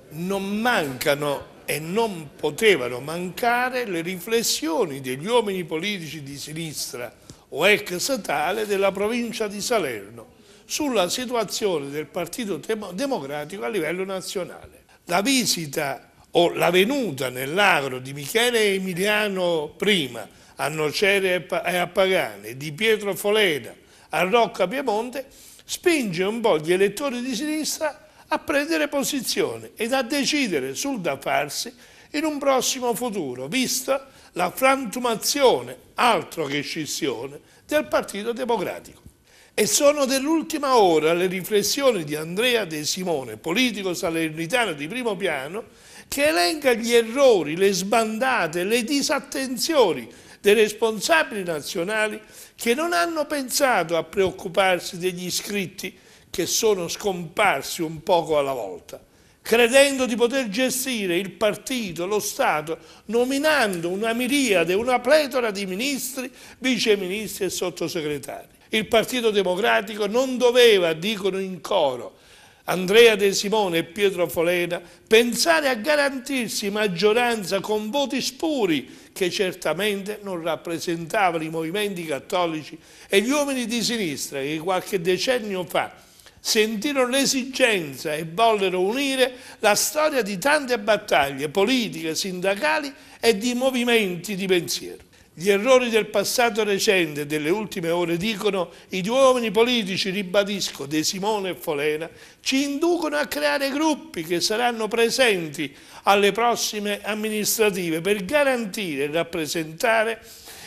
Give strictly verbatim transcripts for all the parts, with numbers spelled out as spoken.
non mancano e non potevano mancare le riflessioni degli uomini politici di sinistra o ex tale della provincia di Salerno sulla situazione del Partito Democratico a livello nazionale. La visita o la venuta nell'agro di Michele Emiliano prima a Nocere e a Pagani, di Pietro Folena a Rocca Piemonte spinge un po' gli elettori di sinistra a prendere posizione ed a decidere sul da farsi in un prossimo futuro, vista la frantumazione, altro che scissione, del Partito Democratico. E sono dell'ultima ora le riflessioni di Andrea De Simone, politico salernitano di primo piano, che elenca gli errori, le sbandate, le disattenzioni dei responsabili nazionali che non hanno pensato a preoccuparsi degli iscritti che sono scomparsi un poco alla volta, credendo di poter gestire il partito, lo Stato, nominando una miriade, una pletora di ministri, viceministri e sottosegretari. Il Partito Democratico non doveva, dicono in coro Andrea De Simone e Pietro Folena, pensare a garantirsi maggioranza con voti spuri che certamente non rappresentavano i movimenti cattolici e gli uomini di sinistra che qualche decennio fa sentirono l'esigenza e vollero unire la storia di tante battaglie politiche, sindacali e di movimenti di pensiero. Gli errori del passato recente e delle ultime ore, dicono i due uomini politici, ribadisco, De Simone e Folena, ci inducono a creare gruppi che saranno presenti alle prossime amministrative per garantire e rappresentare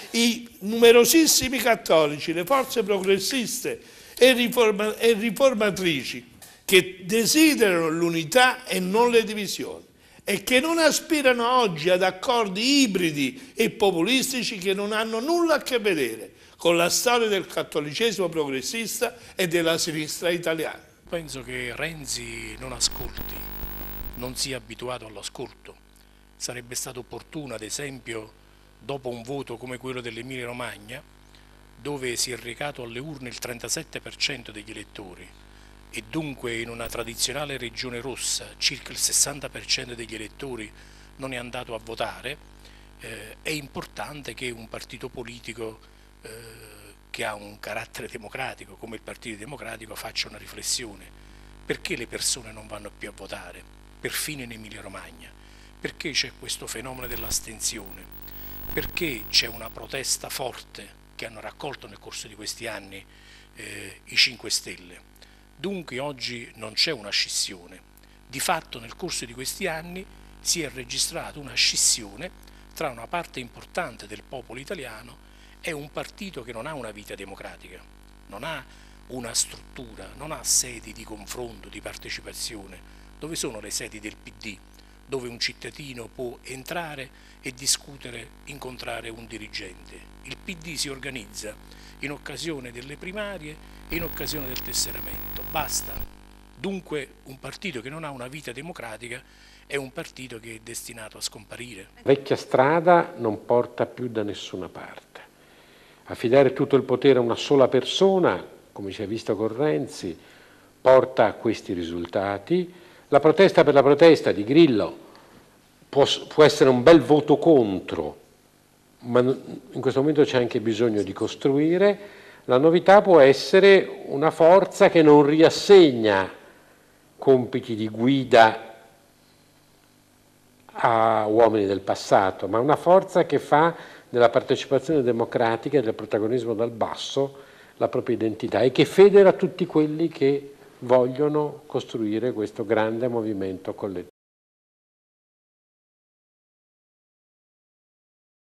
i numerosissimi cattolici, le forze progressiste e, riforma, e riformatrici che desiderano l'unità e non le divisioni e che non aspirano oggi ad accordi ibridi e populistici che non hanno nulla a che vedere con la storia del cattolicesimo progressista e della sinistra italiana. Penso che Renzi non ascolti, non sia abituato all'ascolto. Sarebbe stato opportuno, ad esempio, dopo un voto come quello dell'Emilia Romagna, dove si è recato alle urne il trentasette per cento degli elettori, e dunque in una tradizionale regione rossa circa il sessanta per cento degli elettori non è andato a votare, eh, è importante che un partito politico eh, che ha un carattere democratico come il Partito Democratico faccia una riflessione. Perché le persone non vanno più a votare, perfino in Emilia Romagna? Perché c'è questo fenomeno dell'astensione? Perché c'è una protesta forte che hanno raccolto nel corso di questi anni eh, i cinque Stelle? Dunque oggi non c'è una scissione, di fatto nel corso di questi anni si è registrata una scissione tra una parte importante del popolo italiano e un partito che non ha una vita democratica, non ha una struttura, non ha sedi di confronto, di partecipazione. Dove sono le sedi del P D? Dove un cittadino può entrare e discutere, incontrare un dirigente. Il P D si organizza in occasione delle primarie e in occasione del tesseramento, basta. Dunque un partito che non ha una vita democratica è un partito che è destinato a scomparire. La vecchia strada non porta più da nessuna parte. Affidare tutto il potere a una sola persona, come si è visto con Renzi, porta a questi risultati. La protesta per la protesta di Grillo può, può essere un bel voto contro, ma in questo momento c'è anche bisogno di costruire. La novità può essere una forza che non riassegna compiti di guida a uomini del passato, ma una forza che fa della partecipazione democratica e del protagonismo dal basso la propria identità e che federa tutti quelli che vogliono costruire questo grande movimento collettivo.